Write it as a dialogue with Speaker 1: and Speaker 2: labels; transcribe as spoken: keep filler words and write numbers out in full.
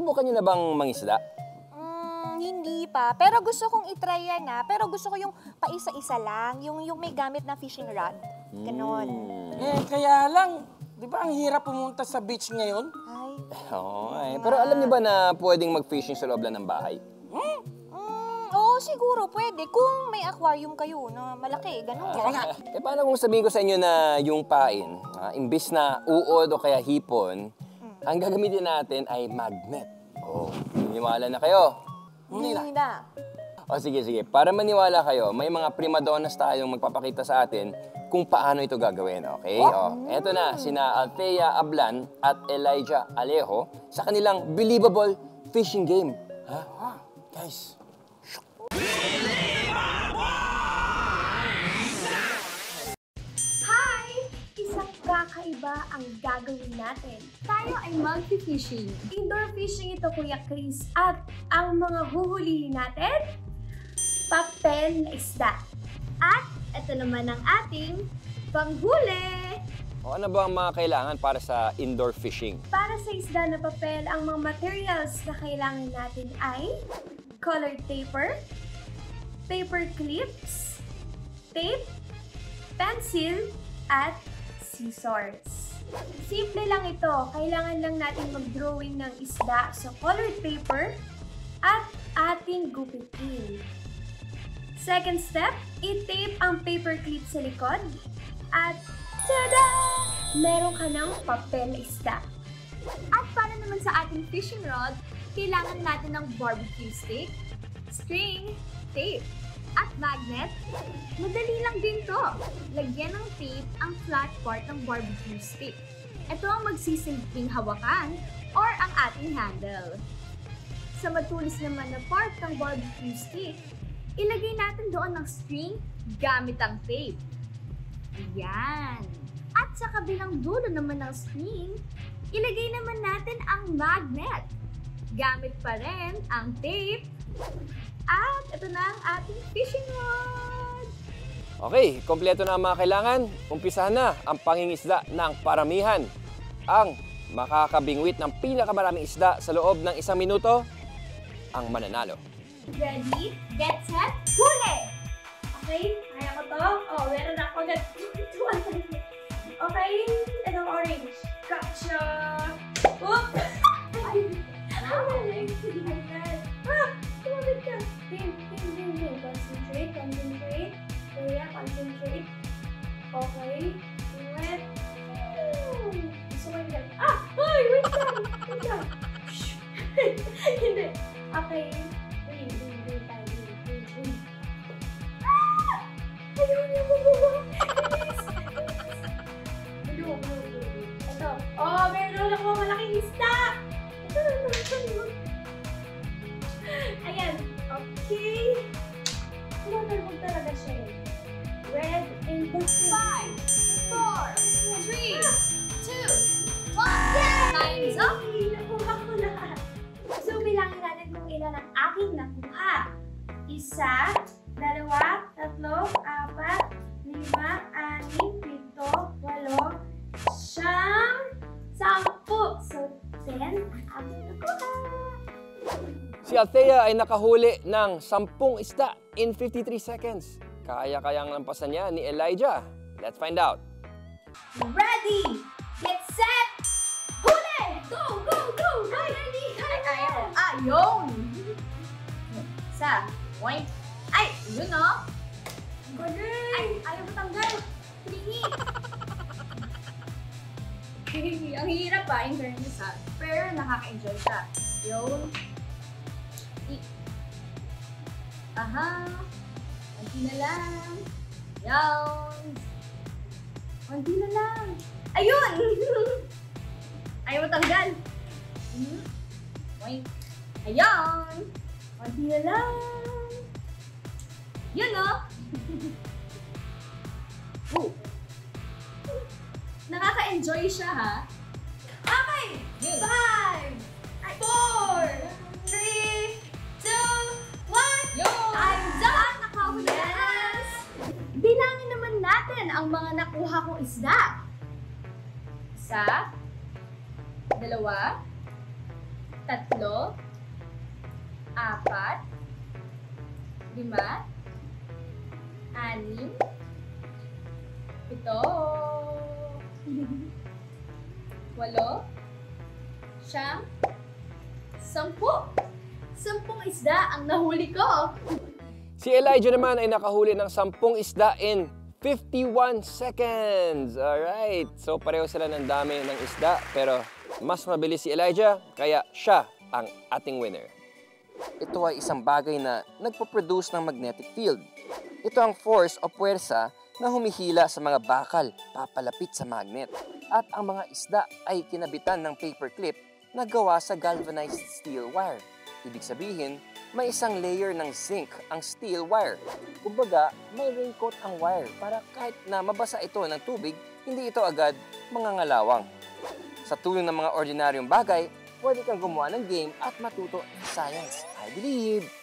Speaker 1: nasubukan niyo na bang mangisda?
Speaker 2: Mm, hindi pa. Pero gusto kong itry yan ha. Pero gusto ko yung paisa-isa lang. Yung, yung may gamit na fishing rod. Ganon.
Speaker 1: Hmm.
Speaker 3: Eh, kaya lang, di ba ang hirap pumunta sa beach ngayon?
Speaker 2: Ay.
Speaker 1: Oo, eh. Pero alam niyo ba na pwedeng mag-fishing sa loob lang ng bahay?
Speaker 3: Hmm?
Speaker 2: Mm, oo, siguro pwede. Kung may aquarium kayo na malaki, ganon.
Speaker 1: Ah, eh, paano kung sabihin ko sa inyo na yung pain, ah, imbis na uod o kaya hipon, mm. ang gagamitin natin ay magnet. Oh, maniwala na kayo?
Speaker 2: Hindi na.
Speaker 1: O sige, sige. Para maniwala kayo, may mga prima donnas tayong magpapakita sa atin kung paano ito gagawin, okay? Oh, oh eto na, sina Althea Ablan at Elijah Alejo sa kanilang Bilibabol Fishing Game. Ha? Huh? Guys.
Speaker 4: Hi! Isang kakaiba ang gagawin natin. Tayo ay mag-fishing. Indoor fishing ito, Kuya Chris. At ang mga huhulihin natin, papel na isda. At ito naman ang ating panghuli.
Speaker 1: O ano ba ang mga kailangan para sa indoor fishing?
Speaker 4: Para sa isda na papel, ang mga materials na kailangan natin ay colored paper, paper clips, tape, pencil, at scissors. Simple lang ito. Kailangan lang natin mag-drawing ng isda sa colored paper at ating gupitin. Second step, i-tape ang paper clip sa likod at tada! Meron ka ng papel na isda. At para naman sa ating fishing rod, kailangan natin ng barbecue stick, string, tape, at magnet. Madali lang din to. Lagyan ng tape ang flat part ng barbecue stick. Ito ang magsisilbing hawakan or ang ating handle. Sa matulis naman na part ng barbecue stick, ilagay natin doon ng string gamit ang tape. Yan. At sa kabilang dulo naman ng string, ilagay naman natin ang magnet. Gamit pa rin ang tape. At ito na ang ating fishing rod.
Speaker 1: Okay, kompleto na ang mga kailangan. Umpisahan na ang pangingisda ng paramihan. Ang makakabingwit ng pinakamaraming isda sa loob ng isang minuto, ang mananalo.
Speaker 4: Ready, get set, huli! Okay, kaya ko to. Oh, meron na ako agad. Okay, itong orange. Gotcha! Oop! Ay! Ay! Ah! Tumabit ka! Game, game, game, game. Concentrate, concentrate. Kaya, concentrate. Okay. Wait. Gusto ko yung ah! Ay! Wait lang! Wait lang! Hindi. Okay. Wait, wait, wait tayo. Wait, wait. Ah! Ayaw niya bumaba. Bilis! Blue, blue, blue. Ito. Oh, meron ako malaking isda! Ito na naman. Ayan. Okay. Tumatarbog talaga siya eh. Red and the five, four, three, two, one. Yay! Time's up! Nakuha ko lahat. So, bilangin natin kung ilan ang aking nakuha. Isa, dalawa, tatlo, apat, lima, anim, pito, walo, siyam, sampu. So, ten ang aking nakuha.
Speaker 1: Si Althea ay nakahuli ng sampung isda in fifty-three seconds. Kaya-kayang lampasan niya ni Elijah. Let's find out.
Speaker 4: Ready! Get set! Huli! Go! Go! Go! Ay! Ready! Ay! Ayaw! Ah! Yun! Isa. Point. Ay! Yun o! Galing! Ay! Ayaw mo tanggal! Hihingi! Hihingi. Ang hirap pa, in fairness ha. Pero nakaka-enjoy siya. Yun. Aha! Konti na lang. Yan. Konti na lang. Ayun! Ayaw matanggal. Hmm? Wait. Ayan! Konti na lang. Yun o! Oh. Nakaka-enjoy siya ha. Okay! Yun. Five! Four! Three! Two! One! Yun! Time's up! Nakahuli na! Yes! Bilangin naman natin ang mga nakuha kong isda. Isa, dalawa, tatlo,
Speaker 5: tatlo, apat, lima, anim, pito, walo, siyam, sampu. Sampung isda ang nahuli ko.
Speaker 1: Si Elijah naman ay nakahuli ng sampung isda in fifty-one seconds. Alright, so pareho sila ng dami ng isda, pero mas mabilis si Elijah, kaya siya ang ating winner. Ito ay isang bagay na nagpo-produce ng magnetic field. Ito ang force o puwersa na humihila sa mga bakal papalapit sa magnet. At ang mga isda ay kinabitan ng paperclip na gawa sa galvanized steel wire. Ibig sabihin, may isang layer ng zinc ang steel wire. Kumbaga, may raincoat ang wire para kahit na mabasa ito ng tubig, hindi ito agad mangangalawang. Sa tulong ng mga ordinaryong bagay, pwede kang gumawa ng game at matuto ng science. I believe!